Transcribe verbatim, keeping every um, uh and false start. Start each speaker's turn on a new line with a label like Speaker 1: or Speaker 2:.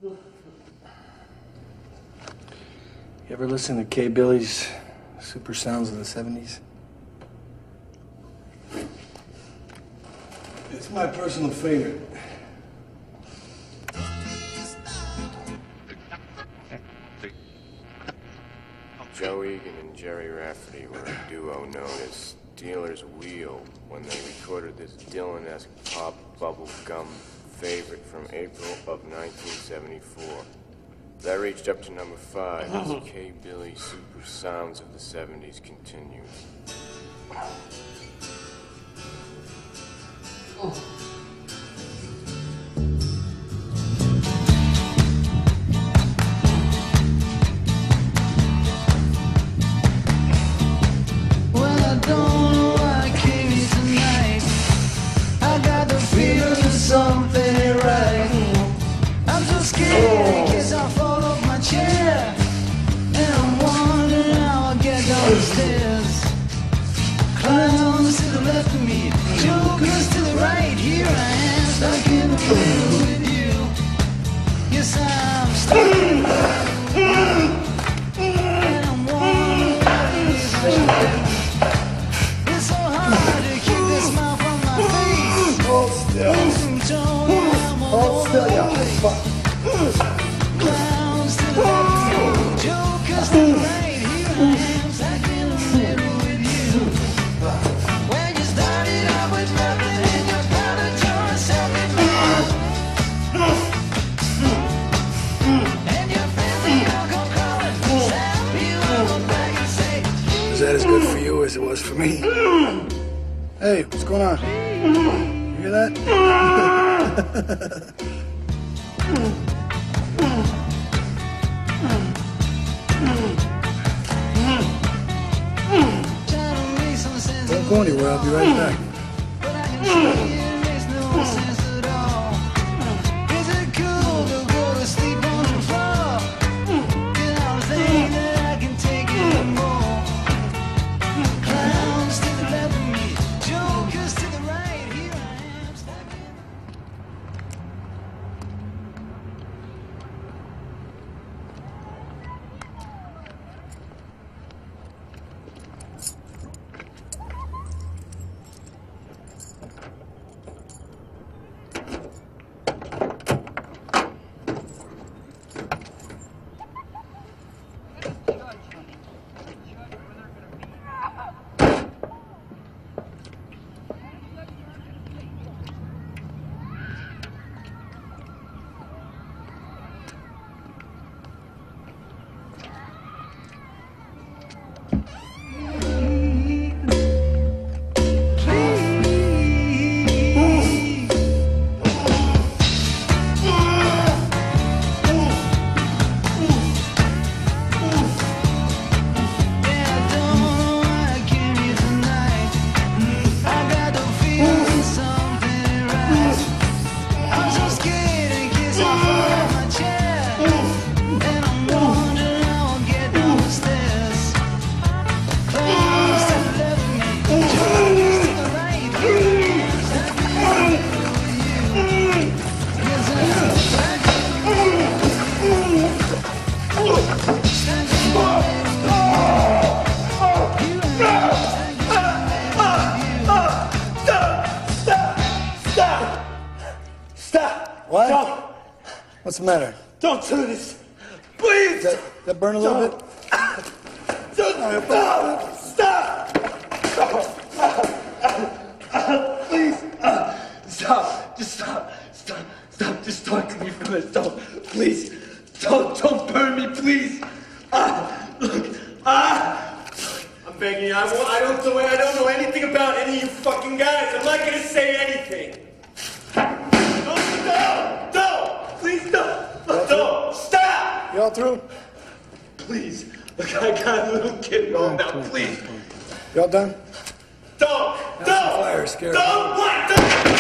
Speaker 1: You ever listen to K. Billy's Super Sounds of the seventies? It's my personal favorite.
Speaker 2: Joe Egan and Jerry Rafferty were a duo known as Dealer's Wheel when they recorded this Dylan-esque pop bubble gum favorite from April of nineteen seventy-four. That reached up to number five as K. Billy Super Sounds of the seventies continues. Oh.
Speaker 3: Something ain't right. I'm so scared in case I fall off my chair, and I'm wondering how I'll get down the stairs. Clowns to the left of me, jokers to the right. Here I am, stuck in the middle with you. Yes, I'm stuck in the middle, and I'm wondering what it is I should do. It's so hard to keep this smile from my face.
Speaker 1: Hold still. Hold still, yeah. Fuck.
Speaker 3: Clowns to the left, jokers to the right. Here I am, stuck in the middle with you. When you started out with nothing and you're proud of yourself in love, and your family all come crawling, slap you on the back and say,
Speaker 1: Was that as good for you as it was for me? Hey, what's going on? You hear that? Don't go anywhere, I'll be right back.
Speaker 3: but I can see it makes no sense at all. Is it cool to go to sleep on the floor? Cause I don't think that I can take it anymore. Clowns to the left of me, jokers to the right. Here I am, stuck in.
Speaker 1: What?
Speaker 4: Don't.
Speaker 1: What's the matter?
Speaker 4: Don't do this. Please.
Speaker 1: That, that burn a little
Speaker 4: Don't.
Speaker 1: bit?
Speaker 4: Don't. Stop. Stop. Stop. Please. Uh, stop. Just stop. Stop. Stop. Just talk to me for this. Don't. Please. Don't. Don't burn me, please. Ah. Look. Ah. I'm begging you. I, won't, I don't know. I don't know anything about any of you fucking guys. I'm not gonna say anything. Don't. Don't. Don't. Please don't. Look, don't. Stop.
Speaker 1: You all through?
Speaker 4: Please. Look, I got a little kid rolling out. Please.
Speaker 1: You all done?
Speaker 4: Don't.
Speaker 1: Have
Speaker 4: Don't.
Speaker 1: some fire, scare
Speaker 4: Don't. What? Don't.